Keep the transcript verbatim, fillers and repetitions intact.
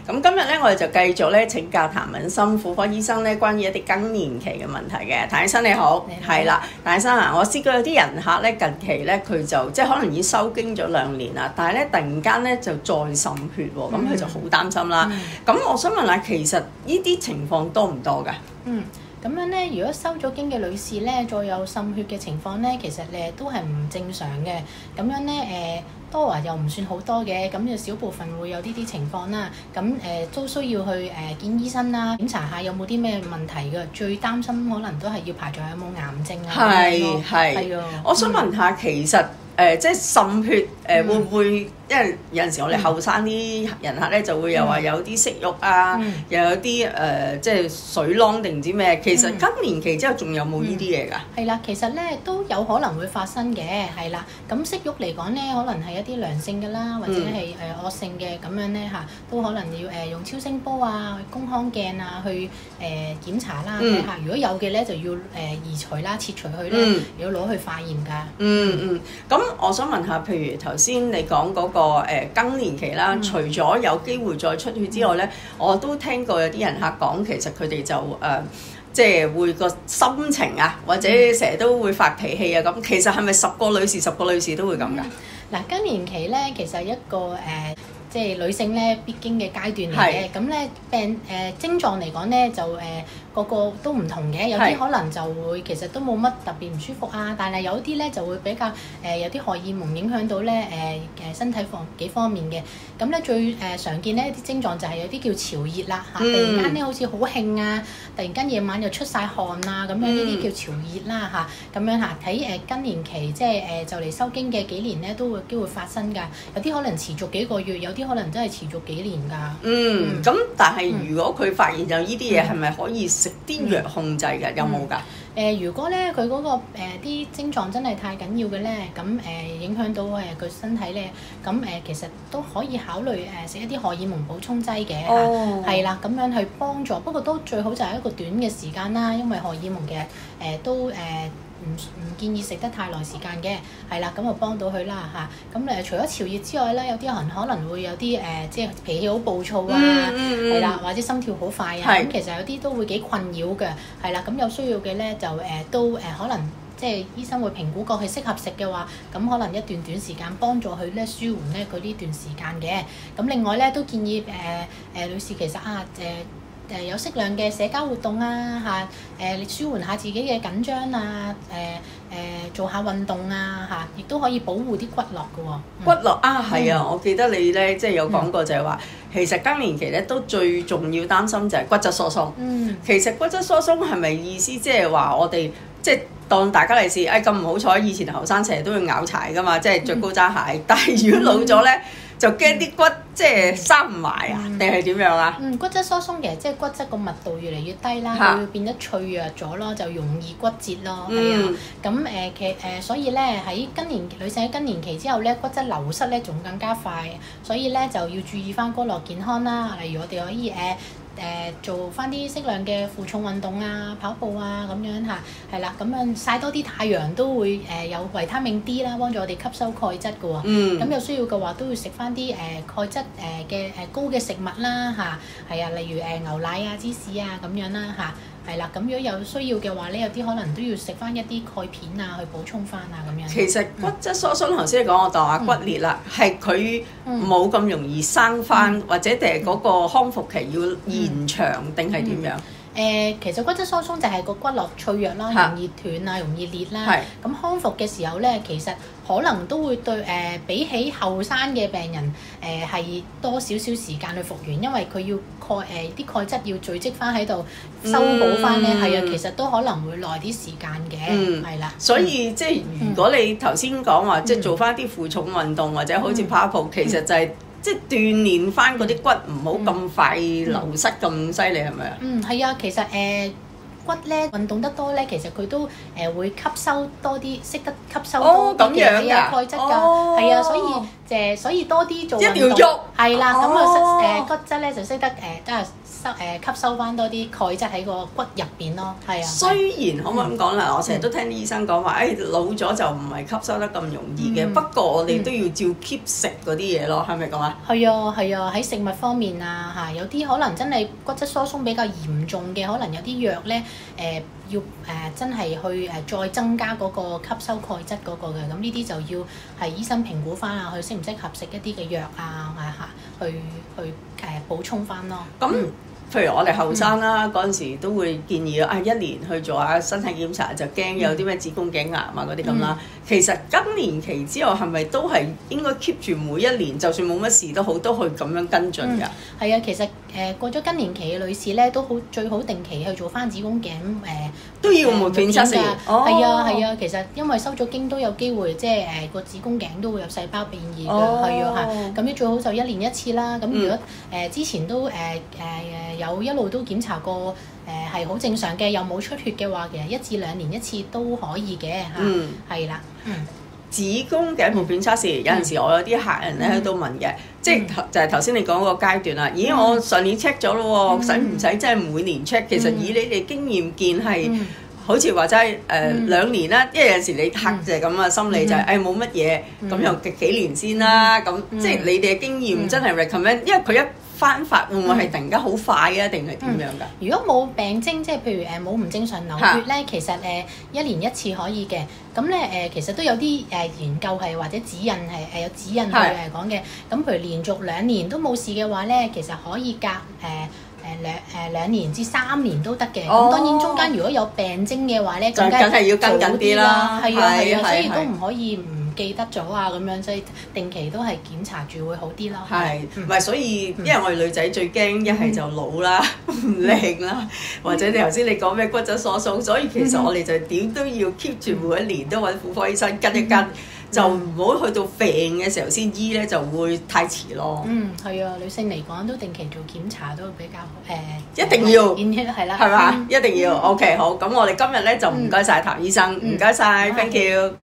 咁今日咧，我哋就繼續咧請教譚敏心婦科醫生咧，關於一啲更年期嘅問題嘅。譚醫生你好，係啦，譚醫生啊，我試過有啲人客咧近期咧佢就即係可能已經收經咗兩年啦，但係咧突然間咧就再滲血喎，咁佢、嗯、就好擔心啦。咁、嗯、我想問下，其實呢啲情況多唔多㗎？ 嗯。咁樣咧，如果收咗經嘅女士咧，再有滲血嘅情況咧，其實誒都係唔正常嘅。咁樣咧誒、呃、多啊又唔算好多嘅，咁就少部分會有呢啲情況啦。咁誒、呃、都需要去誒、呃、見醫生啦，檢查下有冇啲咩問題嘅。最擔心可能都係要排除有冇癌症啊。 係係係啊！我想問下，嗯、其實誒、呃、即係滲血誒、呃嗯、會唔會？因為有陣時我哋後生啲人客咧就會又話有啲息肉啊，嗯、又有啲誒、呃、即係水囊定唔知咩？其實更年期之後仲有冇呢啲嘢㗎？ 係啦、嗯，其實咧都有可能會發生嘅，係啦。咁息肉嚟講咧，可能係一啲良性嘅啦，或者係誒惡性嘅咁樣咧嚇，都可能要誒、呃、用超聲波啊、宮腔鏡啊去誒、呃、檢查啦睇下。嗯、如果有嘅咧，就要誒、呃、移除啦、切除佢咧，嗯、要攞去化驗㗎。 嗯嗯。咁、嗯、我想問下，譬如頭先你講嗰、那個個誒更年期啦，嗯、除咗有機會再出血之外咧，嗯、我都聽過有啲人客講，其實佢哋就誒、呃，即係會個心情啊，或者成日都會發脾氣啊，咁其實係咪十個女士十個女士都會咁㗎？ 嗱、嗯，更年期咧，其實一個誒。呃即係女性咧必經嘅階段嚟嘅，咁咧是病誒、呃、症狀嚟講咧就誒、呃、個個都唔同嘅，有啲可能就會其實都冇乜特別唔舒服啊，但係有啲咧就會比較誒、呃、有啲荷爾蒙影響到咧誒誒身體方幾方面嘅，咁咧最誒、呃、常見咧啲症狀就係有啲叫潮熱啦嚇，嗯、突然間咧好似好興啊，突然間夜晚又出晒汗啊咁樣，呢啲、嗯、叫潮熱啦嚇，咁樣嚇睇誒更年期即係誒就嚟收經嘅幾年咧都會機會發生㗎，有啲可能持續幾個月，有啲可能真係持續幾年㗎。 嗯，咁、嗯、但係如果佢發現有呢啲嘢，係咪可以食啲藥控制嘅？有冇㗎？誒、 呃，如果咧佢嗰個啲、呃、症狀真係太緊要嘅咧，咁誒、呃、影響到誒佢身體咧，咁誒、呃、其實都可以考慮誒食一啲荷爾蒙補充劑嘅，係啦、哦，咁樣去幫助。不過都最好就係一個短嘅時間啦，因為荷爾蒙嘅誒、呃、都誒。呃唔唔建議食得太耐時間嘅，係啦，咁就幫到佢啦嚇。咁誒除咗潮熱之外咧，有啲人可能會有啲誒、呃，即係脾氣好暴躁啊，係啦、嗯嗯，或者心跳好快啊。咁是其實有啲都會幾困擾嘅，係啦。咁有需要嘅咧就誒、呃、都誒、呃、可能即係醫生會評估過佢適合食嘅話，咁可能一段短時間幫助佢咧舒緩咧佢呢段時間嘅。咁另外咧都建議誒誒、呃呃、女士其實啊誒。呃誒、呃、有適量嘅社交活動啊嚇，誒、呃、你舒緩下自己嘅緊張啊，誒、呃、誒、呃、做下運動啊嚇，亦都可以保護啲骨骼嘅喎。嗯、 骨骼啊係啊，我記得你咧即係有講過就係話，嗯、其實更年期咧都最重要擔心就係骨質疏鬆。嗯，其實骨質疏鬆係咪意思即係話我哋即係當大家嚟試？誒咁唔好彩，以前後生成日都要拗柴㗎嘛，即係着高踭鞋。嗯、但係如果老咗咧，嗯就驚啲骨即係生唔埋啊，定係點樣啊？ 嗯，骨質疏鬆其實即係骨質個密度越嚟越低啦，佢會變得脆弱咗咯，就容易骨折咯。係、嗯、啊，咁誒其誒所以咧喺更年女性喺更年期之後咧，骨質流失咧仲更加快，所以咧就要注意翻骨骼健康啦。例如我哋可以誒。呃誒、呃、做翻啲適量嘅負重運動啊，跑步啊咁樣嚇，係啦，咁樣曬多啲太陽都會誒、呃、有維他命 D 啦，幫助我哋吸收鈣質嘅喎。嗯。咁有需要嘅話，都要食翻啲誒鈣質誒嘅誒高嘅食物啦嚇，係啊，例如誒、呃、牛奶啊、芝士啊咁樣啦嚇。係啦，咁如果有需要嘅話咧，有啲可能都要食翻一啲鈣片啊，去補充翻啊，咁樣。其實骨質疏鬆頭先你講我當下骨裂啦，係佢冇咁容易生翻，嗯、或者定係嗰個康復期要延長定係點樣？ 誒、呃，其實骨質疏鬆就係個骨骼脆弱啦，容易斷啊，容易裂啦。係。咁康復嘅時候咧，其實可能都會對誒、呃、比起後生嘅病人誒係、呃、多少少時間去復原，因為佢要鈣誒啲鈣質要聚積翻喺度修補翻咧，係啊、嗯，其實都可能會耐啲時間嘅，係啦、嗯。 所以、嗯、即係如果你頭先講話，嗯、即係做翻啲負重運動或者好似跑步，嗯、其實就係、是。即係鍛鍊翻嗰啲骨，唔好咁快流失咁犀利，係咪啊？ 嗯，係啊，其實誒、呃、骨咧運動得多咧，其實佢都誒、呃、會吸收多啲，識得吸收多啲嘅鈣質㗎。係啊，所以即係所以多啲做一定要喐， 係啦，咁哦啊誒骨質咧就識得誒都係收誒吸收翻多啲鈣質喺個骨入邊咯，係啊。 雖然可唔可以咁講啦，我成日都聽啲醫生講話，誒老咗就唔係吸收得咁容易嘅，不過我哋都要照 keep 食嗰啲嘢咯，係咪咁啊？ 係啊係啊，喺食物方面啊嚇，有啲可能真係骨質疏鬆比較嚴重嘅，可能有啲藥咧誒要誒真係去誒再增加嗰個吸收鈣質嗰個嘅，咁呢啲就要係醫生評估翻啊，佢適唔適合食一啲嘅藥啊嚇，去去誒補充翻咯。 咁譬如我哋後生啦，嗰陣時都會建議啊，一年去做下身體檢查，就驚有啲咩子宮頸癌啊嗰啲咁啦。其實更年期之後係咪都係應該 keep 住每一年，就算冇乜事都好，都去咁樣跟進㗎？ 係啊，其實誒過咗更年期嘅女士咧，都好最好定期去做翻子宮頸誒都要抹片測試。 係啊係啊，其實因為收咗經都有機會，即係誒個子宮頸都會有細胞變異㗎，係啊嚇。咁咧最好就一年一次啦。咁如果誒之前都誒誒誒有一路都檢查過誒係好正常嘅，又冇出血嘅話，其實一至兩年一次都可以嘅嚇。嗯，係啦。嗯， 子宮頸抹片測試有陣時我有啲客人咧都問嘅，即係就係頭先你講個階段啦。咦，我上年 check 咗咯喎，使唔使即係每年 check？其實以你哋經驗見係好似話齋誒兩年啦，因為有陣時你客就係咁嘅心理就係誒冇乜嘢，咁又幾幾年先啦。咁即係你哋嘅經驗真係 recommend，因為佢一翻發會唔會係突然間好快啊？定係點樣㗎？ 如果冇病徵，即係譬如誒冇唔正常流血咧，其實誒一年一次可以嘅。咁咧誒其實都有啲誒研究係或者指引係誒有指引去誒講嘅。咁譬如連續兩年都冇事嘅話咧，其實可以隔誒誒兩誒兩年至三年都得嘅。咁當然中間如果有病徵嘅話咧，更加梗係要跟緊啲啦。 係啊係啊，所以都唔可以唔記得咗啊咁樣，所以定期都係檢查住會好啲咯。 係，唔係所以因為我哋女仔最驚一係就老啦、唔靚啦，或者你頭先你講咩骨質疏鬆，所以其實我哋就點都要 keep 住每一年都揾婦科醫生跟一跟，就唔好去到病嘅時候先醫咧，就會太遲咯。 嗯，係啊，女性嚟講都定期做檢查都比較誒，一定要， 係啦， 係嘛？一定要。OK，好，咁我哋今日咧就唔該晒譚醫生，唔該晒 thank you。